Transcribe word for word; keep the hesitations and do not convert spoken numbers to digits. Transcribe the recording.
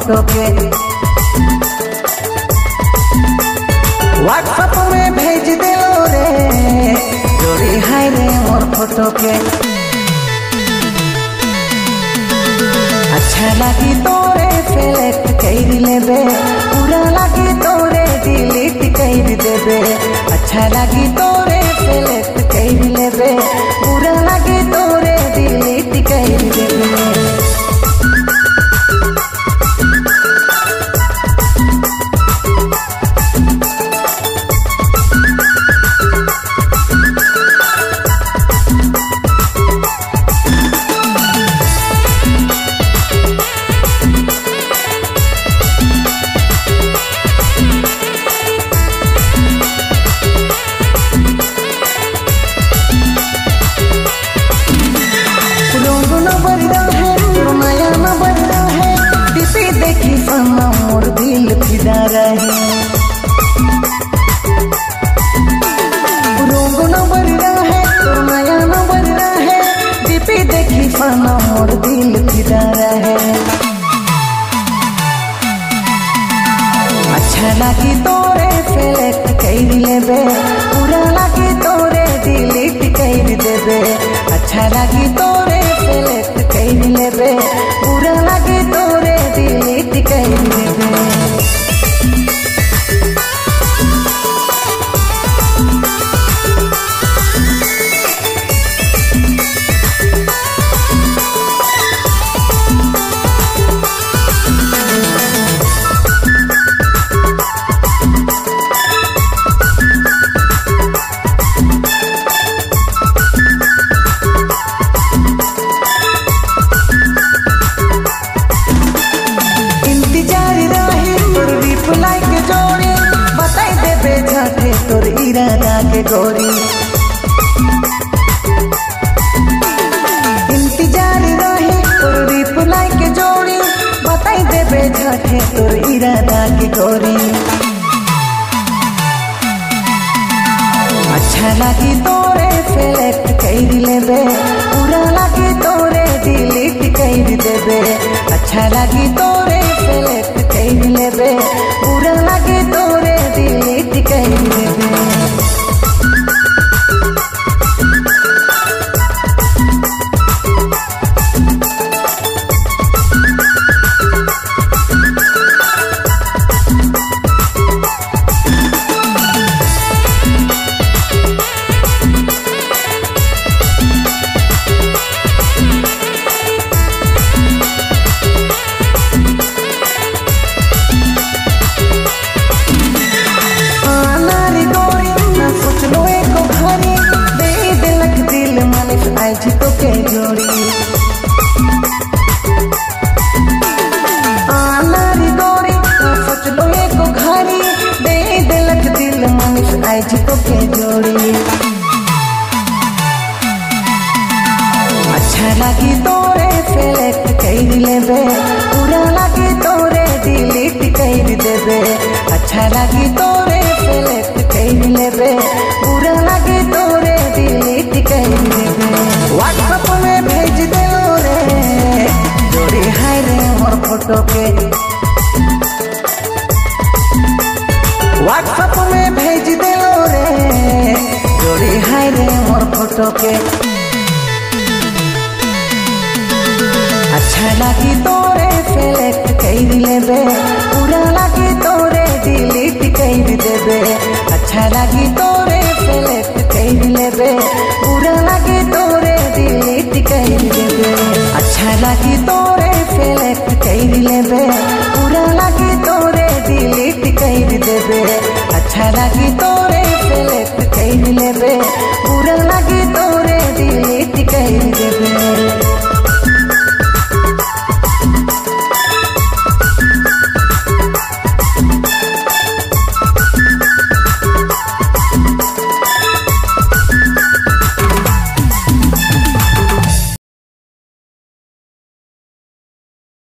Photo के WhatsApp में भेज दिलो रे जोड़ी हाय रे मोर फोटो के। अच्छा लगी तोरे सेलेक्ट कर लेबे, पूरा लगी तोरे डिलीट कर देबे। अच्छा लगी तोरे सेलेक्ट कर लेबे, पूरा लगी तोरे डिलीट कर देबे। मोर दिल फिदा रहे रोग न बढ़ रहा है तो नया न बढ़ रहा है, दीपी देखी फना मोर दिल फिदा रहे। अच्छा लगी तोरे सेलेक्ट कर लेबे, पूरा लगी तोरे डिलीट कर देबे। अच्छा लगी तोरे सेलेक्ट कर लेबे, पूरा लगी तोरे डिलीट कर देबे। तोर इरादा के गोरी इंतजार रहे तोर रिप्लाई के जोड़ी, बताई देबे झटे तोर इरादा के गोरी। अच्छा लगी तोरे सेलेक्ट कर लेबे, पूरा लगी तोरे डिलीट कर देबे। अच्छा लगी तोरे सेलेक्ट कर लेबे, पूरा लगी तोरे डिलीट कर देबे। आज तो के जोड़ी आनारी गोरी सोच लो एको घड़ी, दे दिलक दिल मनीष आज तो के जोड़ी। अच्छा लगी तोरे सेलेक्ट कर लेबे, पूरा लगी तोरे डिलीट कर देबे। अच्छा लगी तोरे सेलेक्ट कर लेबे, पूरा लगी तोरे डिलीट कर देबे। व्हाट्सएप में भेज दिलो रे जोड़ी हाय रे मोर फोटो के। व्हाट्सएप में भेज दिलो रे जोड़ी हाय रे मोर फोटो के। अच्छा लगी तोरे सेलेक्ट कर लेबे, पूरा लगी तोरे डिलीट कर देबे। अच्छा लगी तोरे सेलेक्ट कर लेबे, पूरा लगी तोरे डिलीट कर देबे। अच्छा लगी तोरे सेलेक्ट कर लेबे, पूरा लगी तोरे डिलीट कर देबे। अच्छा लगी तो